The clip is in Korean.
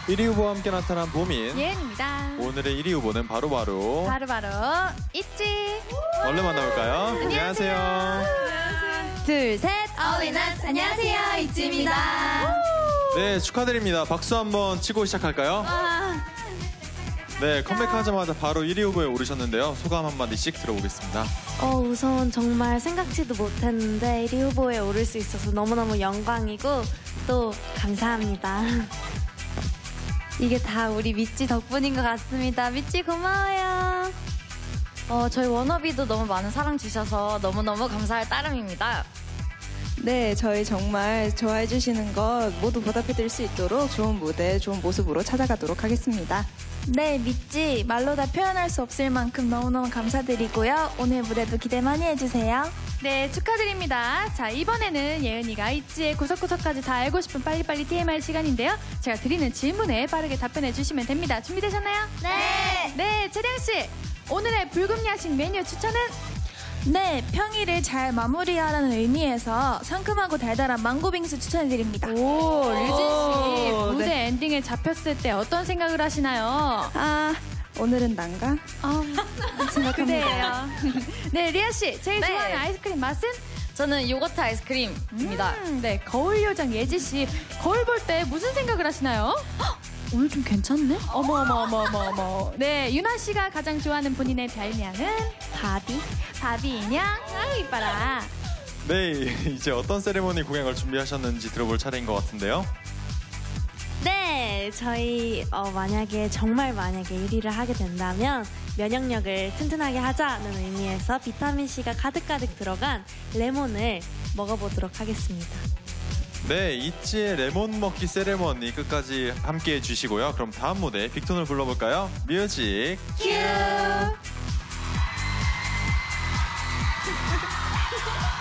1위 후보와 함께 나타난 보민. 예은입니다. 오늘의 1위 후보는 바로바로 있지. 얼른 만나볼까요? 안녕하세요. 둘, 셋. All in us. 안녕하세요, 있지입니다. 네, 축하드립니다. 박수 한번 치고 시작할까요? 네, 컴백하자마자 바로 1위 후보에 오르셨는데요. 소감 한마디씩 들어보겠습니다. 우선 정말 생각지도 못했는데 1위 후보에 오를 수 있어서 너무너무 영광이고 또 감사합니다. 이게 다 우리 미찌 덕분인 것 같습니다. 미찌 고마워요. 저희 워너비도 너무 많은 사랑 주셔서 너무너무 감사할 따름입니다. 네, 저희 정말 좋아해 주시는 것 모두 보답해드릴 수 있도록 좋은 무대, 좋은 모습으로 찾아가도록 하겠습니다. 네, 믿지 말로 다 표현할 수 없을 만큼 너무너무 감사드리고요. 오늘 무대도 기대 많이 해주세요. 네, 축하드립니다. 자, 이번에는 예은이가 있지의 구석구석까지 다 알고 싶은 빨리빨리 TMI 시간인데요. 제가 드리는 질문에 빠르게 답변해 주시면 됩니다. 준비되셨나요? 네. 네, 채령씨. 오늘의 불금 야식 메뉴 추천은? 네, 평일을 잘 마무리하라는 의미에서 상큼하고 달달한 망고빙수 추천해드립니다. 오, 류진씨. 오, 무대 네. 엔딩에 잡혔을 때 어떤 생각을 하시나요? 오늘은 난가? 생각합니다. 그래요. 네, 리아씨. 제일 네. 좋아하는 아이스크림 맛은? 저는 요거트 아이스크림입니다. 네, 거울 요정 예지씨. 거울 볼 때 무슨 생각을 하시나요? 오늘 좀 괜찮네? 어머. 네, 유나씨가 가장 좋아하는 본인의 별명은? 바비 인형? 이뻐라. 네, 이제 어떤 세레모니 공약을 준비하셨는지 들어볼 차례인 것 같은데요. 네, 저희 만약에 1위를 하게 된다면 면역력을 튼튼하게 하자는 의미에서 비타민C가 가득가득 들어간 레몬을 먹어보도록 하겠습니다. 네, 있지의 레몬 먹기 세레머니 끝까지 함께 해주시고요. 그럼 다음 무대 빅톤을 불러볼까요? 뮤직 큐.